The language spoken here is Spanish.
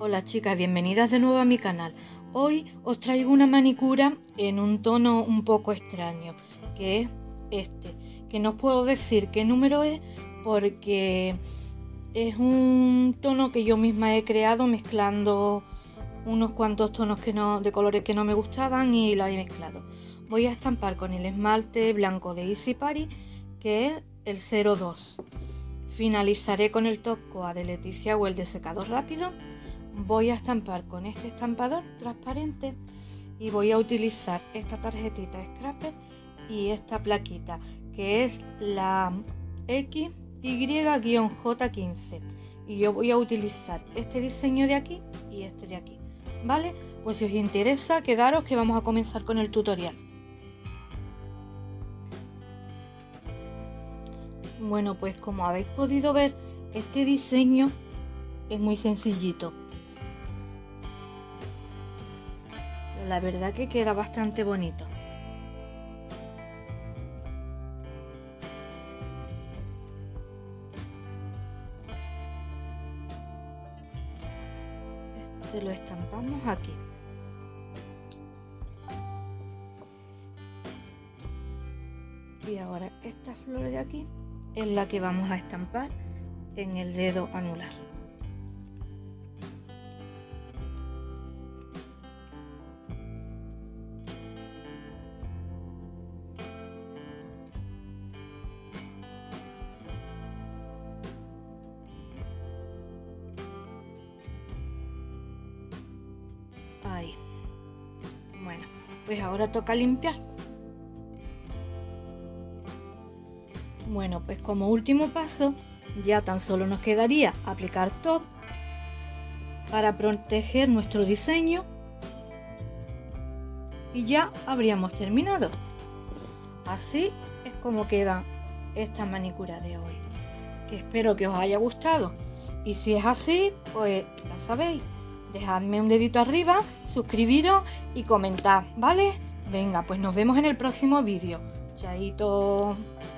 Hola chicas, bienvenidas de nuevo a mi canal. Hoy os traigo una manicura en un tono un poco extraño, que es este, que no os puedo decir qué número es porque es un tono que yo misma he creado mezclando unos cuantos tonos de colores que no me gustaban y la he mezclado. Voy a estampar con el esmalte blanco de Easy Party, que es el 02. Finalizaré con el top coat de Leticia o el de secador rápido. Voy a estampar con este estampador transparente y voy a utilizar esta tarjetita Scrapper y esta plaquita que es la XY-J15, y yo voy a utilizar este diseño de aquí y este de aquí, ¿vale? Pues si os interesa, quedaros que vamos a comenzar con el tutorial. Bueno, pues como habéis podido ver, este diseño es muy sencillito. Pero la verdad que queda bastante bonito. Este lo estampamos aquí. Y ahora esta flor de aquí es la que vamos a estampar en el dedo anular. Ahí. Bueno, pues ahora toca limpiar. Bueno, pues como último paso, ya tan solo nos quedaría aplicar top para proteger nuestro diseño y ya habríamos terminado. Así es como queda esta manicura de hoy, que espero que os haya gustado, y si es así, pues ya sabéis, dejadme un dedito arriba, suscribiros y comentad, ¿vale? Venga, pues nos vemos en el próximo vídeo. Chaito.